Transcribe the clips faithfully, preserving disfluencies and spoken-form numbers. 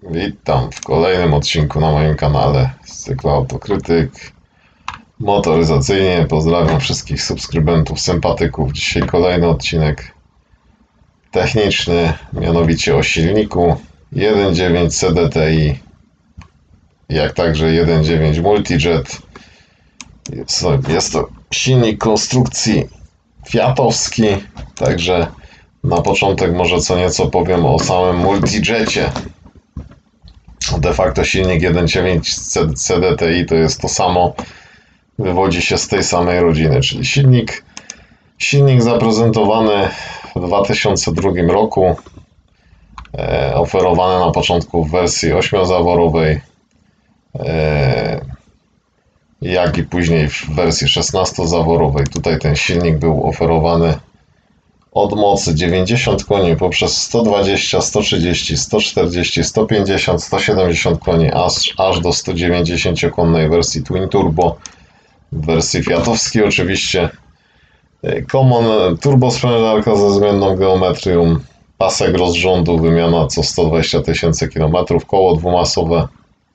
Witam w kolejnym odcinku na moim kanale z cyklu Autokrytyk motoryzacyjnie. Pozdrawiam wszystkich subskrybentów, sympatyków. Dzisiaj kolejny odcinek techniczny, mianowicie o silniku jeden dziewięć C D T I, jak także jeden dziewięć Multijet. Jest, jest to silnik konstrukcji fiatowski, także na początek może co nieco powiem o samym Multijetie. De facto silnik jeden dziewięć C D T I to jest to samo, wywodzi się z tej samej rodziny, czyli silnik, silnik zaprezentowany w dwa tysiące drugim roku, e, oferowany na początku w wersji ośmiozaworowej, e, jak i później w wersji szesnastozaworowej. Tutaj ten silnik był oferowany od mocy dziewięćdziesiąt koni poprzez sto dwadzieścia, sto trzydzieści, sto czterdzieści, sto pięćdziesiąt, sto siedemdziesiąt koni, aż, aż do sto dziewięćdziesięciokonnej wersji Twin Turbo, w wersji fiatowskiej oczywiście. Common turbosprężarka ze zmienną geometrią, pasek rozrządu, wymiana co sto dwadzieścia tysięcy kilometrów, koło dwumasowe.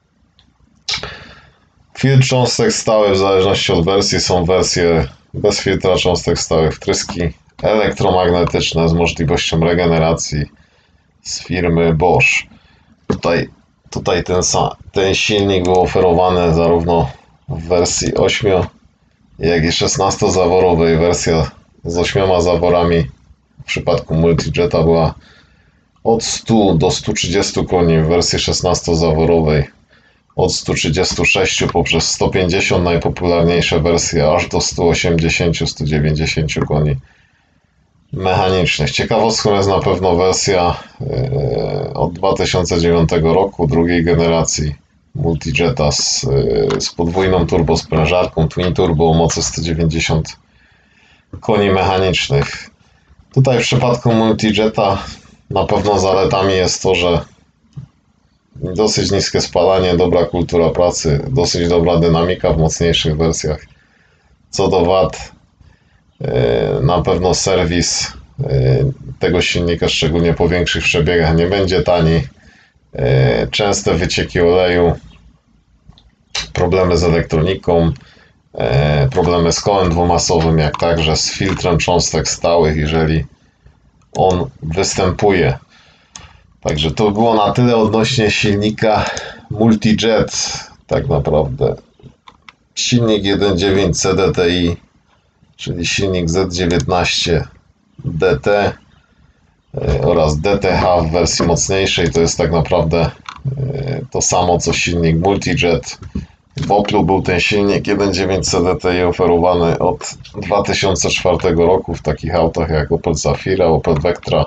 Filtr cząstek stały w zależności od wersji, są wersje bez filtra cząstek stałych, wtryski elektromagnetyczne z możliwością regeneracji z firmy Bosch. Tutaj, tutaj ten, ten silnik był oferowany zarówno w wersji ośmiu, jak i szesnastozaworowej. Wersja z ośmioma zaworami w przypadku Multijeta była od stu do stu trzydziestu koni, w wersji szesnastozaworowej od stu trzydziestu sześciu poprzez sto pięćdziesiąt, najpopularniejsze wersje, aż do stu osiemdziesięciu do stu dziewięćdziesięciu koni mechanicznych. Ciekawostką jest na pewno wersja yy, od dwa tysiące dziewiątego roku, drugiej generacji Multijeta z, yy, z podwójną turbosprężarką Twin Turbo o mocy sto dziewięćdziesiąt koni mechanicznych. Tutaj w przypadku Multijeta na pewno zaletami jest to, że dosyć niskie spalanie, dobra kultura pracy, dosyć dobra dynamika w mocniejszych wersjach. Co do wad, na pewno serwis tego silnika, szczególnie po większych przebiegach, nie będzie tani. Częste wycieki oleju, problemy z elektroniką, problemy z kołem dwumasowym, jak także z filtrem cząstek stałych, jeżeli on występuje. Także to było na tyle odnośnie silnika Multijet. Tak naprawdę silnik jeden dziewięć C D T I, czyli silnik Z dziewiętnaście D T oraz D T H w wersji mocniejszej, to jest tak naprawdę to samo co silnik Multijet. W Oplu był ten silnik jeden dziewięć C D T I oferowany od dwa tysiące czwartego roku w takich autach jak Opel Zafira, Opel Vectra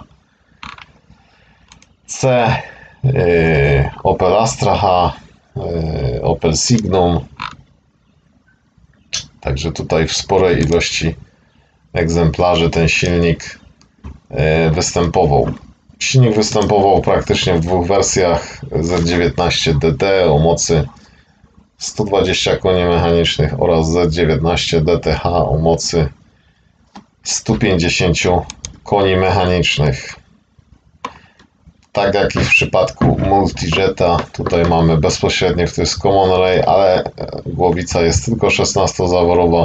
C, Opel Astra H, Opel Signum. Także tutaj w sporej ilości egzemplarzy ten silnik występował. Silnik występował praktycznie w dwóch wersjach: Z dziewiętnaście D T o mocy sto dwadzieścia koni mechanicznych oraz Z dziewiętnaście D T H o mocy stu pięćdziesięciu koni mechanicznych. Tak jak i w przypadku Multijeta, tutaj mamy bezpośredni wtrysk Common Ray, ale głowica jest tylko szesnastozaworowa.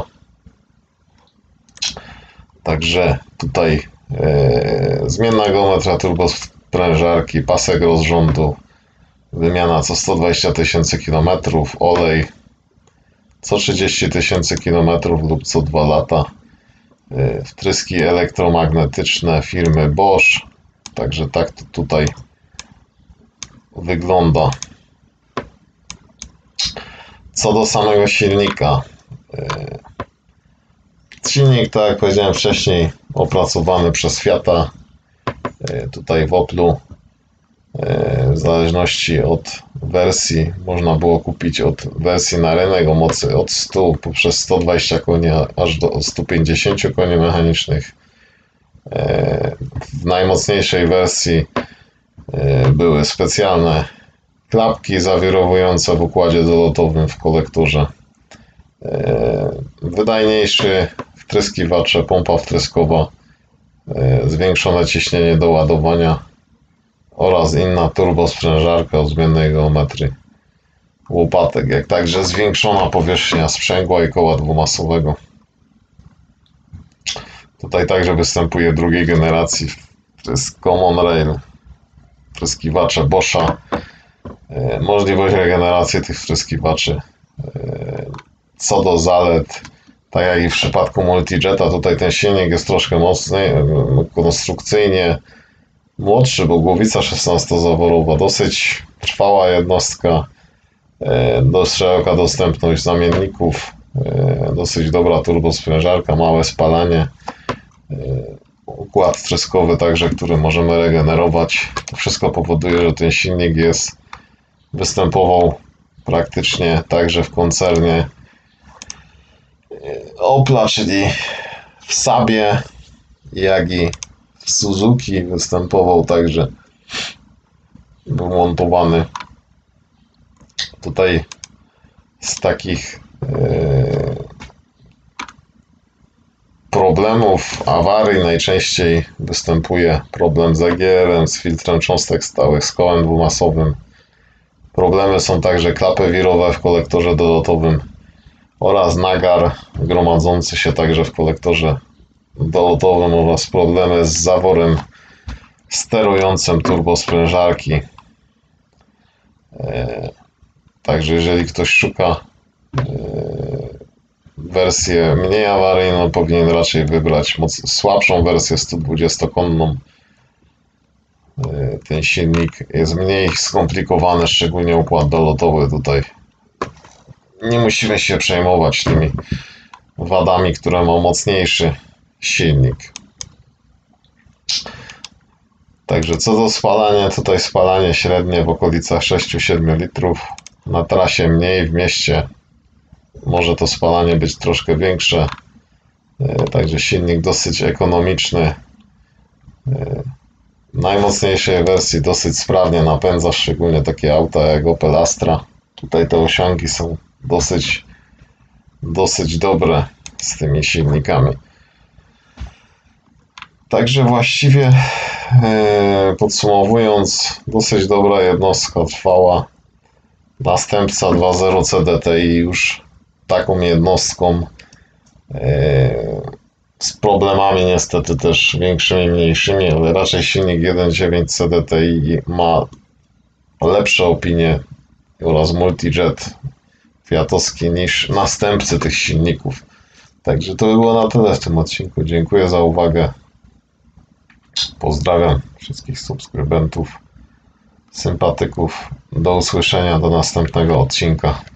Także tutaj e, zmienna geometria turbosprężarki, pasek rozrządu, wymiana co sto dwadzieścia tysięcy kilometrów, olej co trzydzieści tysięcy kilometrów lub co dwa lata, e, wtryski elektromagnetyczne firmy Bosch. Także tak to tutaj wygląda. Co do samego silnika. Silnik, tak jak powiedziałem wcześniej, opracowany przez Fiata. Tutaj w Oplu, w zależności od wersji, można było kupić od wersji na rynek o mocy od stu poprzez sto dwadzieścia koni aż do stu pięćdziesięciu koni mechanicznych. W najmocniejszej wersji były specjalne klapki zawirowujące w układzie dolotowym w kolektorze. Wydajniejszy wtryskiwacze, pompa wtryskowa, zwiększone ciśnienie do ładowania oraz inna turbosprężarka o zmiennej geometrii łopatek, jak także zwiększona powierzchnia sprzęgła i koła dwumasowego. Tutaj także występuje drugiej generacji wprysk Common Rail, wpryskiwacze Boscha, możliwość regeneracji tych wpryskiwaczy. Co do zalet, tak jak i w przypadku Multijeta, tutaj ten silnik jest troszkę mocny, konstrukcyjnie młodszy, bo głowica szesnastozaworowa, dosyć trwała jednostka, dość szeroka dostępność zamienników, dosyć dobra turbosprężarka, małe spalanie, układ wtryskowy także, który możemy regenerować. To wszystko powoduje, że ten silnik jest, występował praktycznie także w koncernie Opla, czyli w Saabie, jak i w Suzuki. Występował także, był montowany. Tutaj z takich yy, problemów, awarii najczęściej występuje problem z E G R-em, z filtrem cząstek stałych, z kołem dwumasowym. Problemy są także klapy wirowe w kolektorze dolotowym oraz nagar gromadzący się także w kolektorze dolotowym oraz problemy z zaworem sterującym turbosprężarki. Także jeżeli ktoś szuka wersję mniej awaryjną, powinien raczej wybrać moc, słabszą wersję sto dwudziestokonną. Ten silnik jest mniej skomplikowany, szczególnie układ dolotowy. Tutaj nie musimy się przejmować tymi wadami, które ma mocniejszy silnik. Także co do spalania, tutaj spalanie średnie w okolicach sześć do siedmiu litrów. Na trasie mniej, w mieście może to spalanie być troszkę większe. Także silnik dosyć ekonomiczny. W najmocniejszej wersji dosyć sprawnie napędza, szczególnie takie auta jak Opel Astra. Tutaj te osiągi są dosyć, dosyć dobre z tymi silnikami. Także właściwie podsumowując, dosyć dobra jednostka, trwała. Następca dwa zero C D T I już taką jednostką, z problemami niestety też większymi, mniejszymi, ale raczej silnik jeden dziewięć C D T I ma lepsze opinie oraz Multijet fiatowski niż następcy tych silników. Także to by było na tyle w tym odcinku. Dziękuję za uwagę. Pozdrawiam wszystkich subskrybentów, sympatyków. Do usłyszenia, do następnego odcinka.